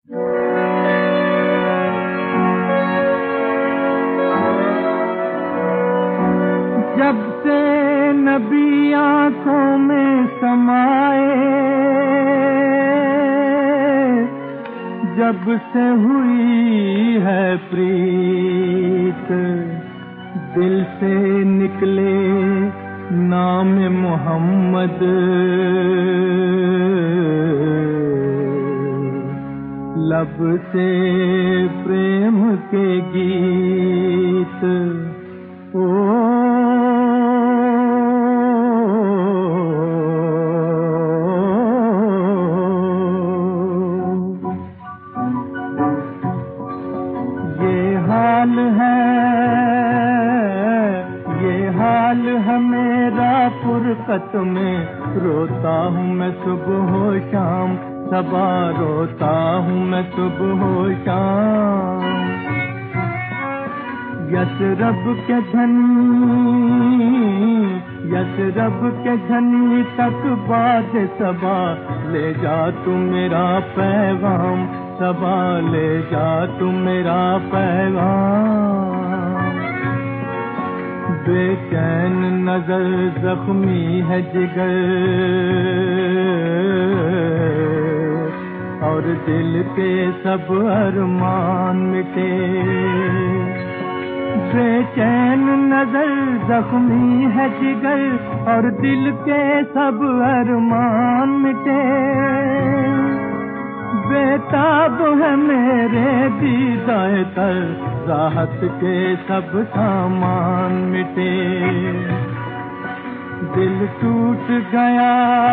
جب سے نبی آنکھوں میں سمائے، جب سے ہوئی ہے پریت، دل سے نکلے نام محمد، لب سے پریم کے گیت، یہ حال ہے میرا فرقت میں، روتا ہوں میں صبح و شام، صبا روتا ہوں میں صبح و شام، یثرب کے دھنی تک باد صبا، لے جا تو میرا پیغام، صبا لے جا تو میرا پیغام، بے چین نظر زخمی ہے جگر، اور دل کے سب ارمان مٹے، بے چین نظر زخمی ہے جگر، اور دل کے سب ارمان مٹے، بے تاب ہے میرے دیدہ تر، راحت کے سب سامان مٹے، دل ٹوٹ گیا،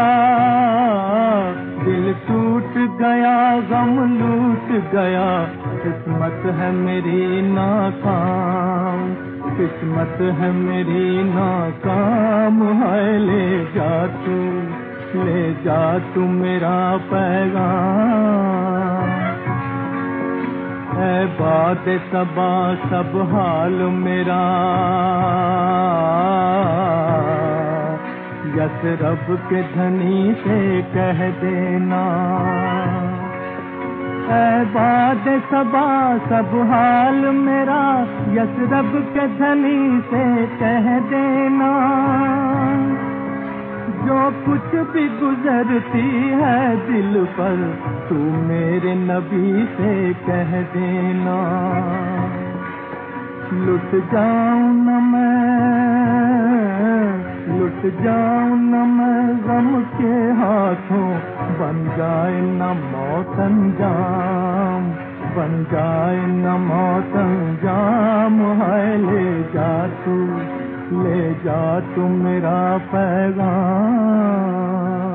دل ٹوٹ گیا، غم لوٹ گیا، قسمت ہے میری ناکام، قسمت ہے میری ناکام، ہے لے جا تو، لے جا تو میرا پیغام، اے باد صبا سب حال میرا، یثرب کے دھنی سے کہہ دینا، اے باد صبا سب حال میرا، یثرب کے دھنی سے کہہ دینا، جو کچھ بھی گزرتی ہے دل پر، تو میرے نبی سے کہہ دینا، لٹ جاؤں نہ میں غم کے ہاتھوں، بن جائے نہ موت انجام، بن جائے نہ موت انجام، ہے لے جا تو، لے جا تو میرا پیغام۔